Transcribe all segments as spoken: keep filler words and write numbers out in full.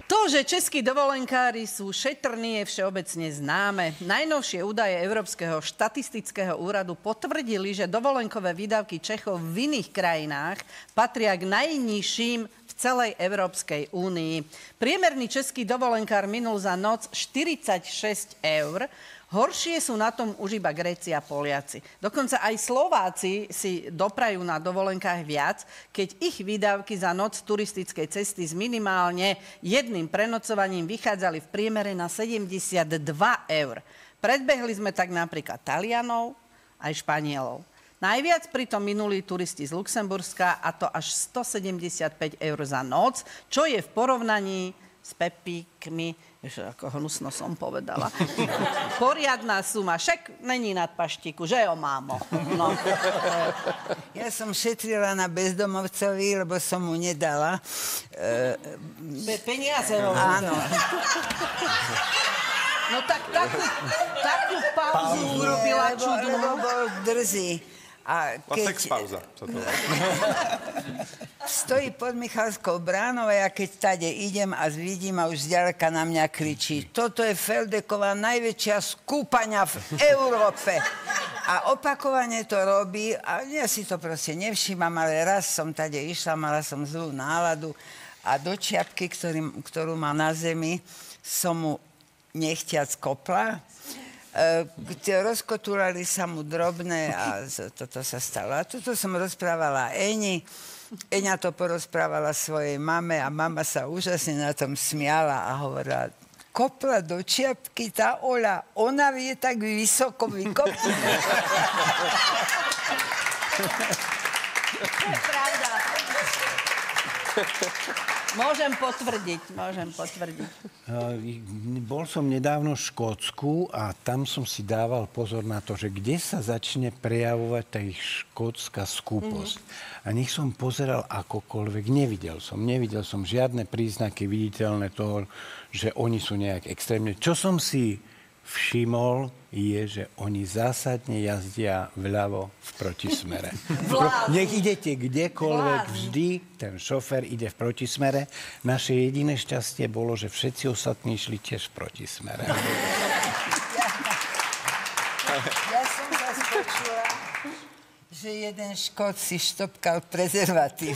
To, že českí dovolenkári sú šetrní, je všeobecne známe. Najnovšie údaje Európskeho štatistického úradu potvrdili, že dovolenkové výdavky Čechov v iných krajinách patria k najnižším v celej Európskej únii. Priemerný český dovolenkár minul za noc štyridsaťšesť eur. Horšie sú na tom už iba Gréci a Poliaci. Dokonca aj Slováci si doprajú na dovolenkách viac, keď ich výdavky za noc turistickej cesty s minimálne jedným prenocovaním vychádzali v priemere na sedemdesiatdva eur. Predbehli sme tak napríklad Talianov aj Španielov. Najviac pritom minuli turisti z Luxemburska, a to až stosedemdesiatpäť eur za noc, čo je v porovnaní s Pepíkmi, vieš, ako hnusno som povedala, poriadna suma. Však není nad paštiku, že jo, mámo? No. Ja som šetrila na bezdomovcovi, lebo som mu nedala. Pe- peniaze ho. Áno. No tak takú, takú pauzu urobila čudnú. Lebo bol drzý. A keď... Sexpauza. Stojí pod Michalskou bránou a ja keď tade idem a vidím a už zďaleka na mňa kričí: toto je Feldeková najväčšia skúpaňa v Európe. A opakovane to robí a ja si to proste nevšímam, ale raz som tade išla, mala som zlú náladu a do čiapky, ktorý, ktorú má na zemi, som mu nechtiac kopla. Rozkotúrali sa mu drobné a toto sa stalo. A toto som rozprávala Eni. Eňa to porozprávala svojej mame a mama sa úžasne na tom smiala a hovorila: kopla do čiapky tá Oľa, ona vie tak vysoko vykopnúť. To je pravda. Môžem potvrdiť, môžem potvrdiť. Bol som nedávno v Škótsku a tam som si dával pozor na to, že kde sa začne prejavovať tá ich škótska skúposť. Mm-hmm. A nech som pozeral akokoľvek, nevidel som. Nevidel som žiadne príznaky viditeľné toho, že oni sú nejak extrémne. Čo som si všimol, je, že oni zásadne jazdia vľavo v protismere. Nech idete kdekoľvek, vždy ten šofér ide v protismere. Naše jediné šťastie bolo, že všetci ostatní šli tiež v protismere. Ja som zase počula, že jeden Škót si štopkal prezervatív.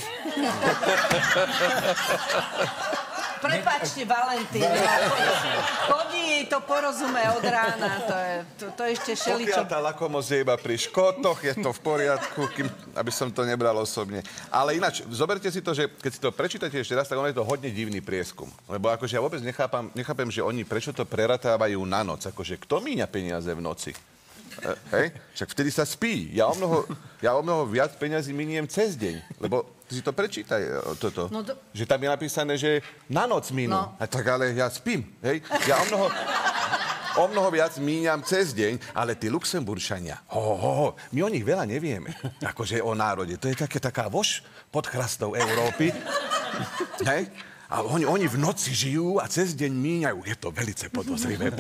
Prepáčte, Valentín. Chodí jej to porozume od rána. To je, to, to ešte šeličo. Pokiaľ tá lakomosť je iba pri Škótoch, je to v poriadku, kým, aby som to nebral osobne. Ale ináč, zoberte si to, že keď si to prečítate ešte raz, tak ono je to hodne divný prieskum. Lebo akože ja vôbec nechápam, nechápem, že oni prečo to preratávajú na noc. Akože kto míňa peniaze v noci? E, hej? Však vtedy sa spí. Ja o mnoho, ja o mnoho viac peniazí miniem cez deň. Lebo si to prečítaj, toto. No do... Že tam je napísané, že na noc minú. No. A tak ale ja spím, hej? Ja o mnoho, o mnoho viac míňam cez deň, ale tí Luxemburčania, ho, ho, ho, my o nich veľa nevieme. Akože o národe. To je také, taká voš pod chrastou Európy. Hej? A oni, oni v noci žijú a cez deň míňajú. Je to velice podozrivé.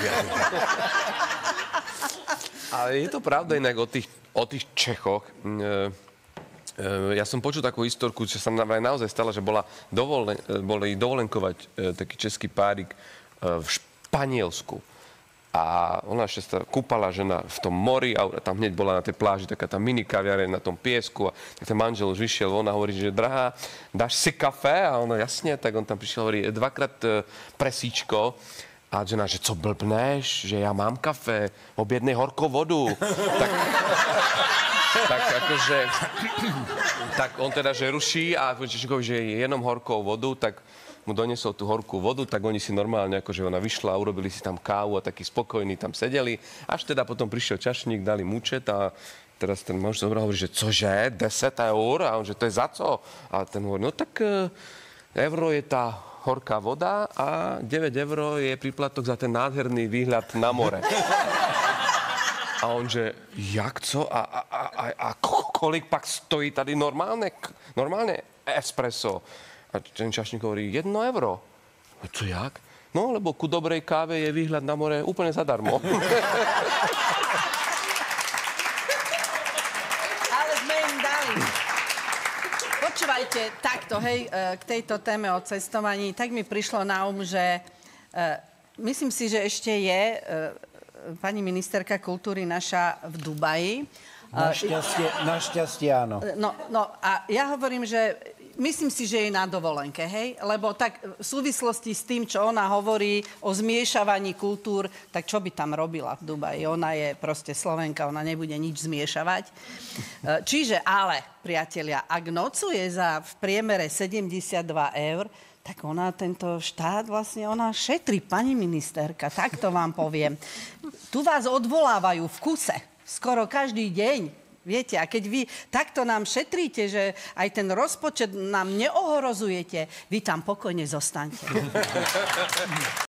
Ale je to pravda inak o tých, o tých Čechoch. Ja som počul takú historku, že sa nám naozaj stala, že bola dovolen, boli dovolenkovať taký český párik v Španielsku. A ona ešte sa kúpala žena v tom mori a tam hneď bola na tej pláži taká tá mini kaviareň na tom piesku. A tak ten manžel už vyšiel, ona hovorí, že drahá, dáš si kafe? A ona jasne, tak on tam prišiel, hovorí dvakrát presíčko. A žena, že co blbneš, že ja mám kafe, objednej horkou vodu. Tak, tak akože, tak on teda, že ruší a že je jenom horkou vodu, tak mu donesol tú horkú vodu, tak oni si normálne, akože ona vyšla, urobili si tam kávu a takí spokojní tam sedeli. Až teda potom prišiel čašník, dali mu účet a teraz ten muž zobral, hovorí, že cože, desať eur? A on, že to je za co? A ten hovorí, no tak euro je tá horká voda a deväť eur je príplatok za ten nádherný výhľad na more. A on, že jak co? A, a, a, a kolik pak stojí tady normálne, normálne espresso? A ten čašník hovorí, jedno euro. A co jak? No, lebo ku dobrej káve je výhľad na more úplne zadarmo. Ale sme im dali. Počúvajte, Viete, takto, hej, k tejto téme o cestovaní, tak mi prišlo na um, že uh, myslím si, že ešte je uh, pani ministerka kultúry naša v Dubaji. Našťastie, našťastie áno. No, no a ja hovorím, že myslím si, že je na dovolenke, hej? Lebo tak v súvislosti s tým, čo ona hovorí o zmiešavaní kultúr, tak čo by tam robila v Dubaji? Ona je proste Slovenka, ona nebude nič zmiešavať. Čiže, ale, priatelia, ak nocuje za v priemere sedemdesiatdva eur, tak ona, tento štát vlastne, ona šetrí, pani ministerka, tak to vám poviem. Tu vás odvolávajú v kuse, skoro každý deň. Viete, a keď vy takto nám šetríte, že aj ten rozpočet nám neohrozujete, vy tam pokojne zostaňte.